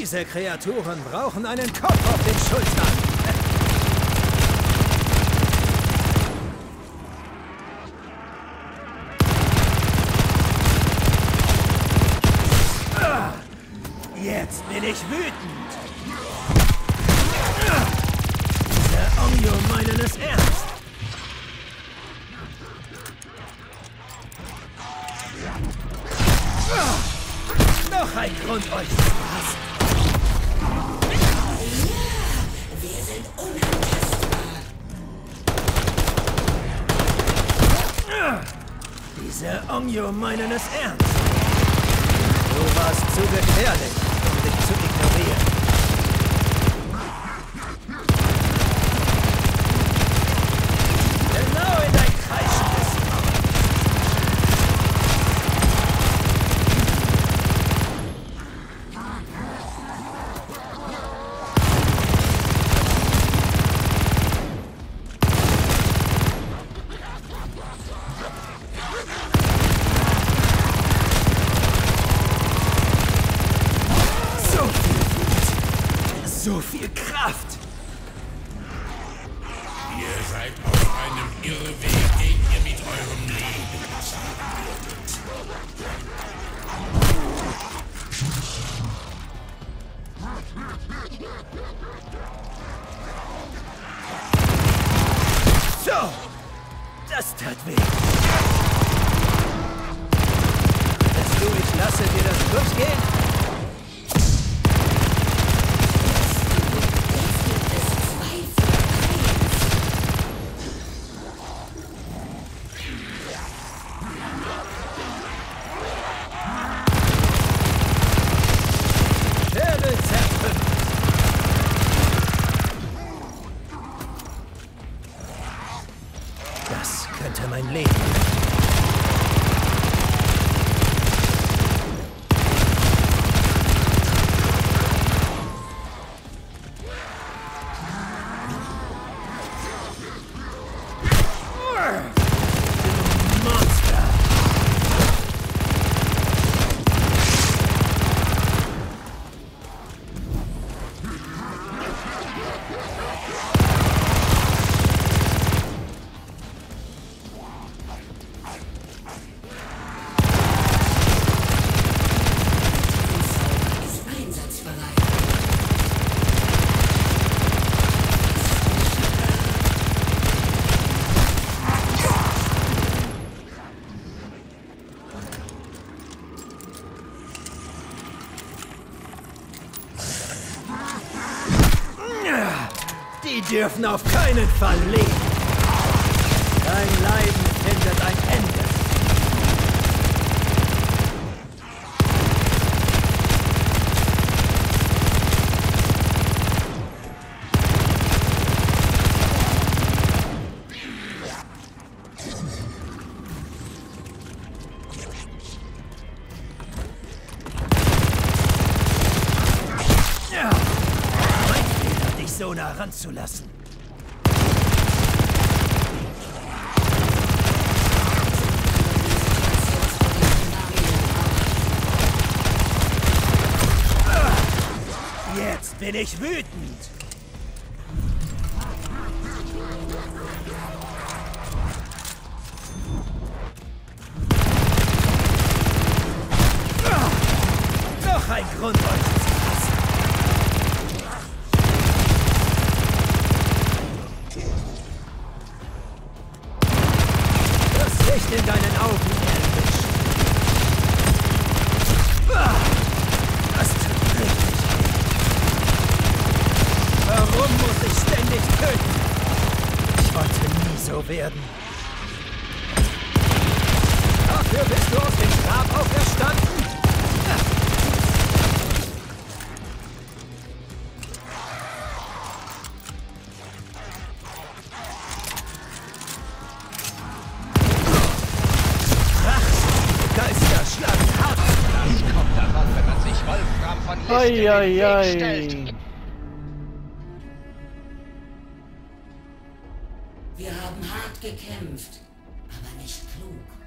Diese Kreaturen brauchen einen Kopf auf den Schultern. Jetzt bin ich wütend. Diese Onyo meinen es ernst. Noch ein Grund, euch zu hassen. Wir sind unantastbar. Diese Onyo meinen es ernst. Du warst zu gefährlich, um dich zu ignorieren. Genau in dein kreischendes Maul. So viel Kraft! Ihr seid auf einem Irrweg, den ihr mit eurem Leben bezahlen werdet. So! Das tat weh. Dass du, ich lasse dir das durchgehen? Das könnte mein Leben. Monster. Die dürfen auf keinen Fall leben. Dein Leiden findet ein Ende. So nah ranzulassen. Jetzt bin ich wütend. Noch ein Grund, euch zu hassen. Licht in deinen Augen, Elvish. Das tut richtig weh. Warum muss ich ständig töten? Ich wollte nie so werden. Dafür bist du aus dem Grab auferstanden? Eieiei. Wir haben hart gekämpft, aber nicht klug.